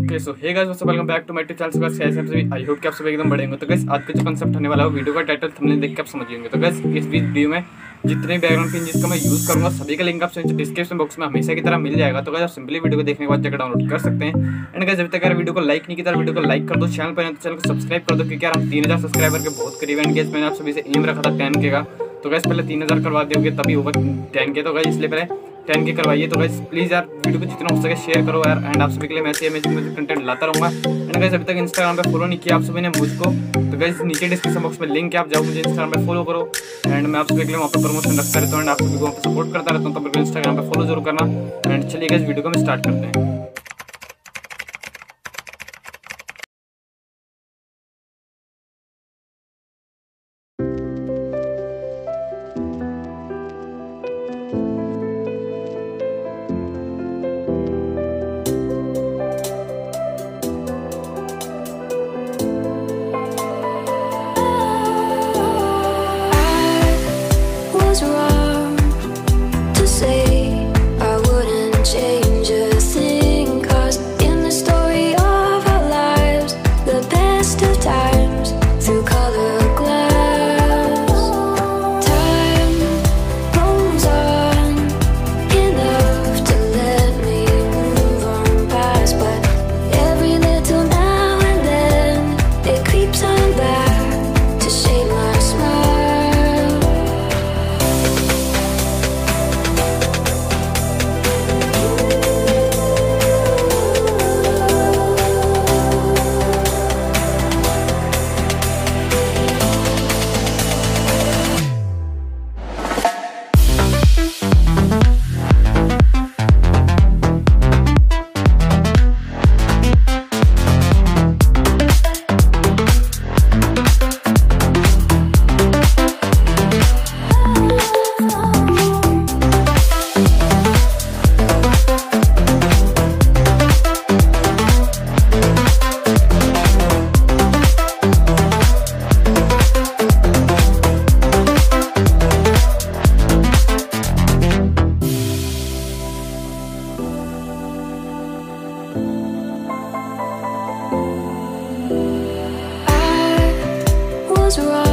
Okay so hey guys what's up, welcome back to my channel. Guys कैसे हैं सभी? I hope कि आप सब एकदम बढ़े होंगे। तो गाइस आज का जो कंसेप्ट होने वाला है वीडियो का टाइटल थंबनेल देख के आप समझ जाएंगे। तो गाइस इस वीडियो में जितने बैकग्राउंड पिन जिसका मैं यूज़ करूंगा सभी का लिंक आपसे डिस्क्रिप्शन बॉक्स में हमेशा की तरह मिल जाएगा। तो गाइस आप सिंपली वीडियो को देखने के बाद जाकर डाउनलोड कर सकते हैं। एंड गाइस अभी तक अगर वीडियो को लाइक नहीं किया तो वीडियो को लाइक कर दो, चैनल पर तो चैनल को सब्सक्राइब कर दो, क्योंकि यार हम 3000 सब्सक्राइबर के बहुत करीब हैं। गाइस मैंने आप सभी से एम रखा था 10K का, तो गाइस पहले 3000 करवा दोगे तभी होगा 10K। तो गाइस इसलिए पहले 10K करवाइए। तो गाइस प्लीज़ यार वीडियो को जितना हो सके शेयर करो यार। एंड आप सभी के लिए मैं ऐसे अमेजिंग कंटेंट लाता रहूँगा। एंड गाइस अभी तक इंस्टाग्राम पे फॉलो नहीं किया आप सभी ने मुझको, तो गाइस नीचे डिस्क्रिप्शन बॉक्स में लिंक है, आप जाओ मुझे इंस्टाग्राम पे फॉलो करो। एंड मैं आप सभी के लिए वहाँ पर प्रमोशन रखता रहता हूँ एंड आप सभी को वहाँ पर सपोर्ट करता रहता हूँ। तो मेरे को इंस्टाग्राम पे फॉलो जरूर करना। एंड चलिए गाइस वीडियो को हम स्टार्ट करते हैं। Wrong.